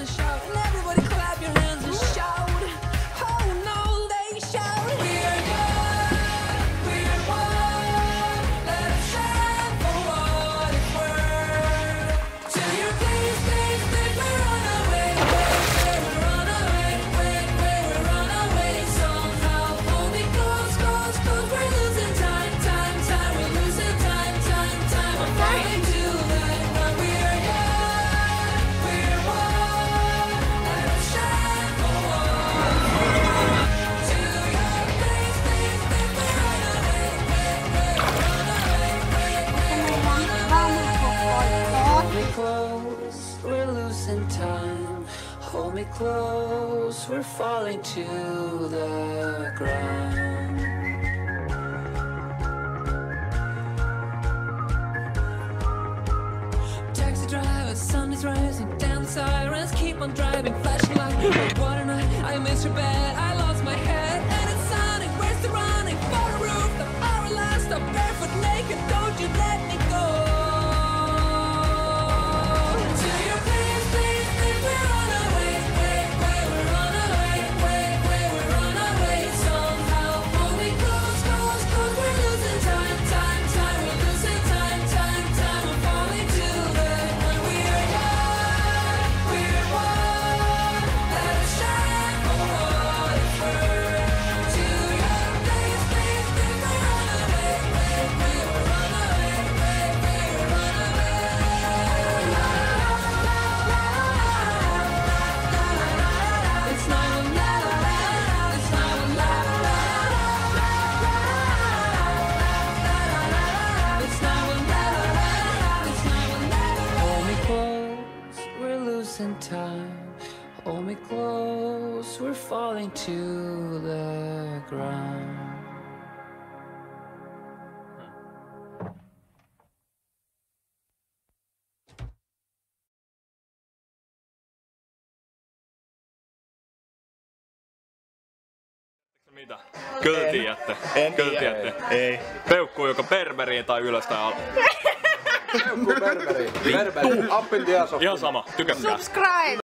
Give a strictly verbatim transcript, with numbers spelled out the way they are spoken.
and shout, and everybody clap your hands and shout. Oh no, they shout. We're young, we're one. Let us shine for what it's worth. To your place, place, place, we run away, way, we run away, way, way, we run away somehow. Hold me close, close, close. We're losing time, time, time. We're losing time, time, time. I'm falling to that run. We're young, we're one. Let us shine for what it's worth. To your place, place, place, we run away, way, way, we run away, way, way, we run away. Hold me close, we're losing time. Hold me close, we're falling to the ground. Taxi driver, sun is rising, down the sirens keep on driving, flashing like what a night. I missed your bed, I lost my head, and it's sunny. Where's the running? For a roof, the hour last, I'm barefoot naked. Don't you let me go. To your place, place, place, we run away, way, way, we run away, way, way, we run away somehow. Hold me close, close, close. We're losing time, time, time. We're losing time, time, time. I'm falling to the when we're young, we're one. Let us shine for what it's worth. To your place, place, place, we run away, way, way, we run away, way, way, we run away. It's not a la la la, it's not a la la la. It's not a la la la, it's not a la la la. Hold me close, we're losing time. Hold me close, we're falling to the ground. Mitä? Kyllä tiedätte. En Kyllä tiedä. tiedätte. Ei. Peukku joko berberiin tai ylös tai alas. Peukku berberi. Berberi. Appin tiaso. Ihan sama. Tykätkää. Subscribe!